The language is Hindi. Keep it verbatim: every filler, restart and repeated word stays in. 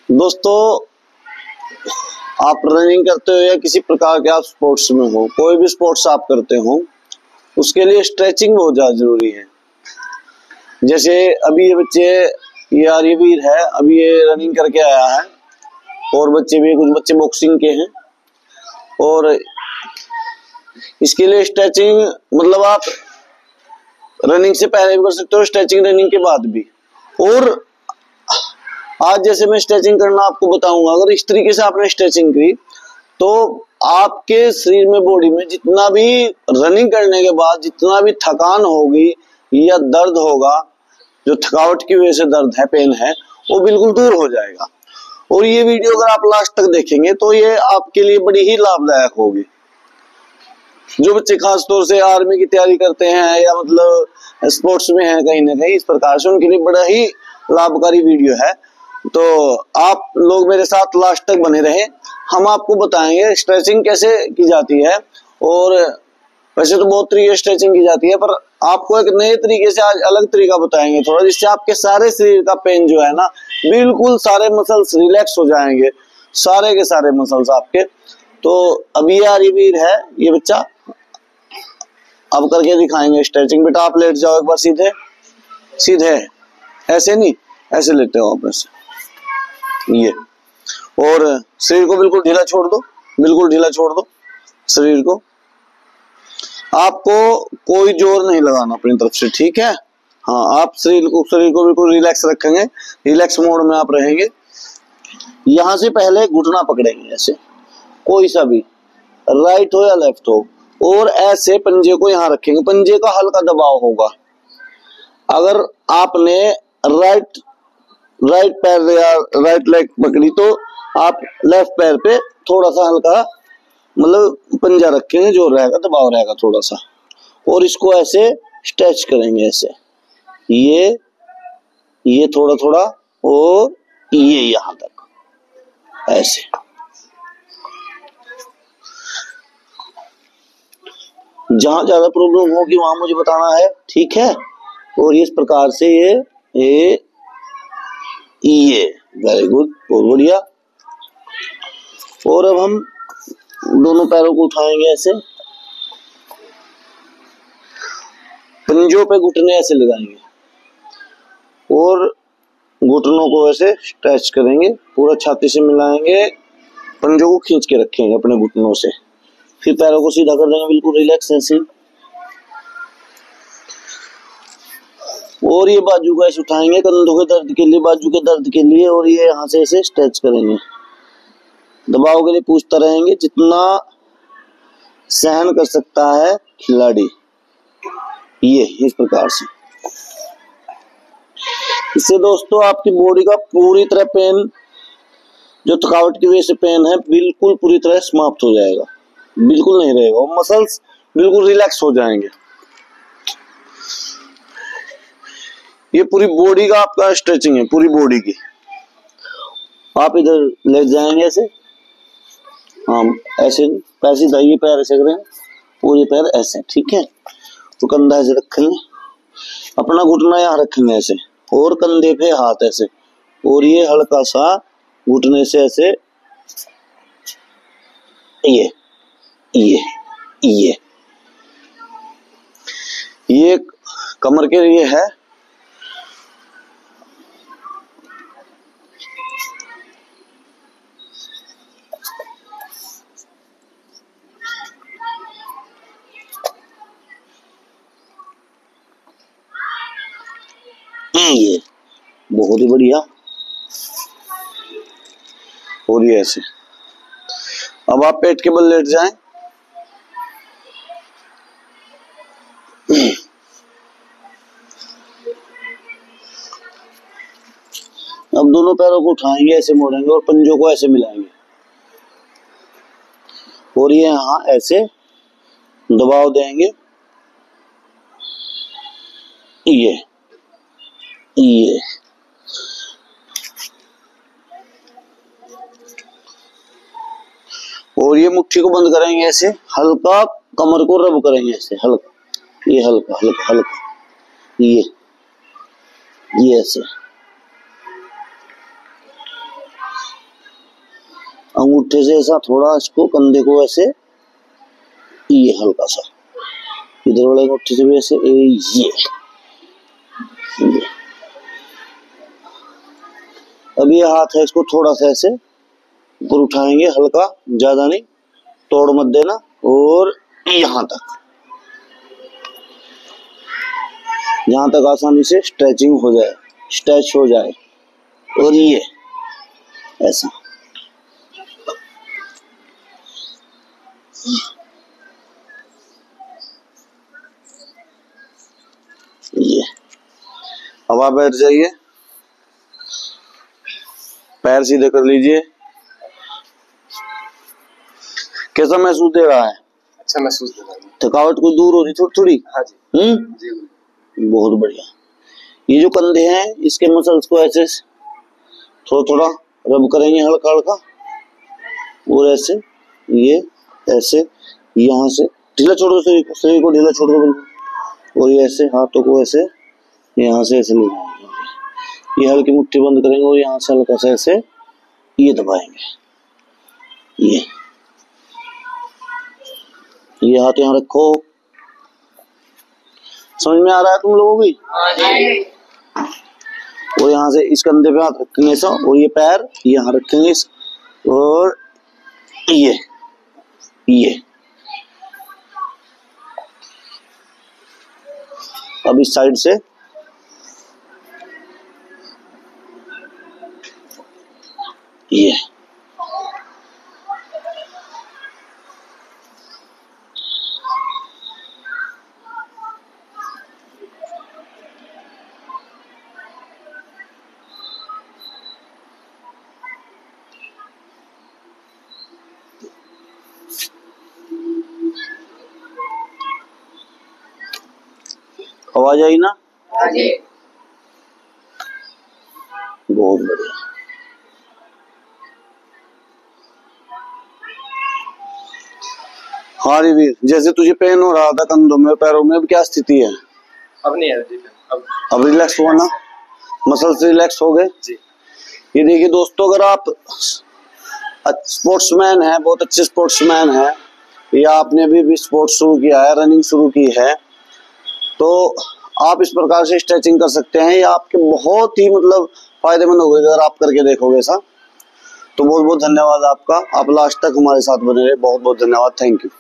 दोस्तों, आप रनिंग करते हो या किसी प्रकार के आप स्पोर्ट्स में हो, कोई भी स्पोर्ट्स आप करते हो, उसके लिए स्ट्रेचिंग बहुत ज्यादा जरूरी है। जैसे अभी ये बच्चे, ये आर्यवीर है, अभी ये रनिंग करके आया है, और बच्चे भी, कुछ बच्चे बॉक्सिंग के हैं, और इसके लिए स्ट्रेचिंग मतलब आप रनिंग से पहले भी कर सकते हो, स्ट्रेचिंग रनिंग के बाद भी। और आज जैसे मैं स्ट्रेचिंग करना आपको बताऊंगा, अगर इस तरीके से आपने स्ट्रेचिंग की तो आपके शरीर में, बॉडी में जितना भी रनिंग करने के बाद जितना भी थकान होगी या दर्द होगा, जो थकावट की वजह से दर्द है, पेन है, वो बिल्कुल दूर हो जाएगा। और ये वीडियो अगर आप लास्ट तक देखेंगे तो ये आपके लिए बड़ी ही लाभदायक होगी। जो बच्चे खास तौर से आर्मी की तैयारी करते हैं या मतलब स्पोर्ट्स में हैं कहीं ना कहीं, इस प्रकार से उनके लिए बड़ा ही लाभकारी वीडियो है। तो आप लोग मेरे साथ लास्ट तक बने रहे, हम आपको बताएंगे स्ट्रेचिंग कैसे की जाती है। और वैसे तो बहुत तरीके स्ट्रेचिंग की जाती है, पर आपको एक नए तरीके से आज अलग तरीका बताएंगे थोड़ा, जिससे आपके सारे शरीर का पेन जो है ना, बिल्कुल सारे मसल्स रिलैक्स हो जाएंगे, सारे के सारे मसल्स आपके। तो अभी आर्यवीर है ये बच्चा, अब करके दिखाएंगे स्ट्रेचिंग। बेटा आप लेट जाओ एक बार, सीधे सीधे, ऐसे नहीं, ऐसे लेटे हो आप, ऐसे ये, और शरीर को बिल्कुल ढीला छोड़ दो, बिल्कुल ढीला छोड़ दो शरीर को। आपको कोई जोर नहीं लगाना अपनी तरफ से, ठीक है? हाँ, आप शरीर को शरीर को बिल्कुल रिलैक्स रखेंगे, रिलैक्स मोड में आप रहेंगे। यहां से पहले घुटना पकड़ेंगे ऐसे, कोई सा भी, राइट हो या लेफ्ट हो, और ऐसे पंजे को यहां रखेंगे, पंजे का हल्का दबाव होगा। अगर आपने राइट राइट पैर या राइट लेग पकड़ी तो आप लेफ्ट पैर पे थोड़ा सा हल्का मतलब पंजा रखेंगे, जो रहेगा दबाव रहेगा थोड़ा सा, और इसको ऐसे स्ट्रेच करेंगे ऐसे, ये ये थोड़ा थोड़ा, और ये यहां तक ऐसे। जहां ज्यादा प्रॉब्लम होगी वहां मुझे बताना है, ठीक है? और इस प्रकार से ये ये ये वेरी गुड, बहुत बढ़िया। और अब हम दोनों पैरों को उठाएंगे ऐसे, पंजों पे घुटने ऐसे लगाएंगे, और घुटनों को ऐसे स्ट्रेच करेंगे, पूरा छाती से मिलाएंगे, पंजों को खींच के रखेंगे अपने घुटनों से, फिर पैरों को सीधा कर देंगे, बिल्कुल रिलैक्स ऐसे। और ये बाजू को ऐसे उठाएंगे कंधों के दर्द के लिए, बाजू के दर्द के लिए, और ये यहाँ से ऐसे स्ट्रेच करेंगे, दबाव के लिए पूछता रहेंगे, जितना सहन कर सकता है खिलाड़ी, ये इस प्रकार से। इससे दोस्तों आपकी बॉडी का पूरी तरह पेन, जो थकावट की वजह से पेन है, बिल्कुल पूरी तरह समाप्त हो जाएगा, बिल्कुल नहीं रहेगा, और मसल्स बिल्कुल रिलैक्स हो जाएंगे। ये पूरी बॉडी का आपका स्ट्रेचिंग है, पूरी बॉडी की। आप इधर लेट जाएंगे ऐसे, हाँ ऐसे, पैर सीधा, ये पैर ऐसे करें, और ये पैर ऐसे, ठीक है? तो कंधा ऐसे रखेंगे, अपना घुटना यहाँ रखेंगे ऐसे, और कंधे पे हाथ ऐसे, और ये हल्का सा घुटने से ऐसे, ये ये ये ये कमर के लिए है। ये बहुत ही बढ़िया, और ये ऐसे। अब आप पेट के बल लेट जाएं, अब दोनों पैरों को उठाएंगे, ऐसे मोड़ेंगे, और पंजों को ऐसे मिलाएंगे, और ये यहाँ ऐसे दबाव देंगे, ये ये और ये मुट्ठी को बंद करेंगे ऐसे, हल्का कमर को रब करेंगे ऐसे, हल्का, ये हल्का हल्का हल्का, ये ये ऐसे, अंगूठे से ऐसा थोड़ा इसको कंधे को ऐसे, ये हल्का सा इधर वाले अंगूठे से भी ऐसे, ए, ये, ये। अब ये हाथ है, इसको थोड़ा सा ऐसे ऊपर उठाएंगे, हल्का, ज्यादा नहीं, तोड़ मत देना, और यहां तक, यहां तक आसानी से स्ट्रेचिंग हो जाए, स्ट्रेच हो जाए। और ये ऐसा, ये। अब आप बैठ जाइए, पैर सीधे कर लीजिए। कैसा महसूस दे रहा है? अच्छा महसूस दे रहा है। थकावट कुछ दूर हो रही थोड़ी थोड़ी? हाँ जी। हम्म, जी बहुत बढ़िया। ये जो कंधे हैं, इसके मसल्स को ऐसे थोड़ा थोड़ा रब करेंगे, हल्का हल्का, और ऐसे, ये ऐसे, यहाँ से ढीला छोड़ दो, शरीर को, शरीर को ढीला छोड़ दो बिल्कुल, और ये ऐसे हाथों को ऐसे यहाँ से ऐसे ले जाएंगे, ये हल्की मुट्ठी बंद करेंगे, और यहाँ से हल्का सा ऐसे ये दबाएंगे, ये ये हाथ यहाँ रखो। समझ में आ रहा है तुम लोगों की? और यहाँ से इस कंधे पे हाथ रखेंगे ऐसा, और ये पैर यहाँ रखेंगे, और ये ये अब इस साइड से ये, आवाज आई ना? बहुत बढ़िया। हाँ वीर, जैसे तुझे पेन हो रहा था कंधों में, पैरों में, अब क्या स्थिति है? अब नहीं है जी, अब अब रिलैक्स हुआ ना, मसल से रिलैक्स हो गए जी। ये देखिए दोस्तों, अगर आप स्पोर्ट्समैन हैं, बहुत अच्छे स्पोर्ट्समैन हैं, या आपने अभी भी स्पोर्ट्स शुरू किया है, रनिंग शुरू की है, तो आप इस प्रकार से स्ट्रेचिंग कर सकते हैं। ये आपके बहुत ही मतलब फायदेमंद होगा अगर आप करके देखोगे ऐसा। तो बहुत बहुत धन्यवाद आपका, आप लास्ट तक हमारे साथ बने रहे, बहुत बहुत धन्यवाद, थैंक यू।